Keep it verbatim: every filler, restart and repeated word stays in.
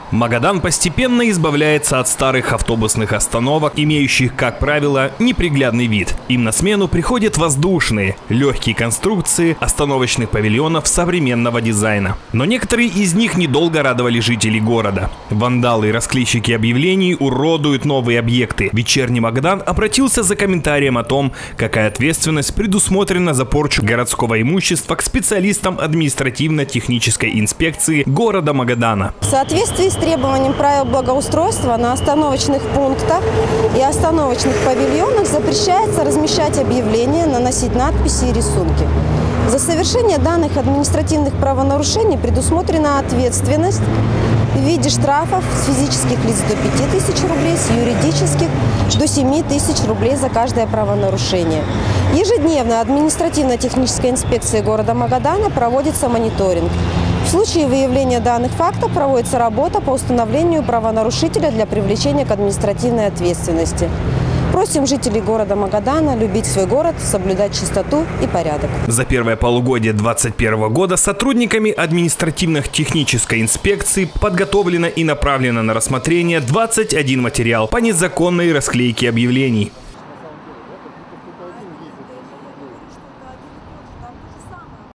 Магадан постепенно избавляется от старых автобусных остановок, имеющих, как правило, неприглядный вид. Им на смену приходят воздушные, легкие конструкции остановочных павильонов современного дизайна. Но некоторые из них недолго радовали жителей города. Вандалы и расклейщики объявлений уродуют новые объекты. Вечерний Магадан обратился за комментарием о том, какая ответственность предусмотрена за порчу городского имущества к специалистам административно-технической инспекции города Магадана. В соответствии с требованием правил благоустройства на остановочных пунктах и остановочных павильонах запрещается размещать объявления, наносить надписи и рисунки. За совершение данных административных правонарушений предусмотрена ответственность в виде штрафов с физических лиц до пяти тысяч рублей, с юридических до семи тысяч рублей за каждое правонарушение. Ежедневно административно-технической инспекцией города Магадана проводится мониторинг. В случае выявления данных фактов проводится работа по установлению правонарушителя для привлечения к административной ответственности. Просим жителей города Магадана любить свой город, соблюдать чистоту и порядок. За первое полугодие две тысячи двадцать первого года сотрудниками административно-технической инспекции подготовлено и направлено на рассмотрение двадцать один материал по незаконной расклейке объявлений.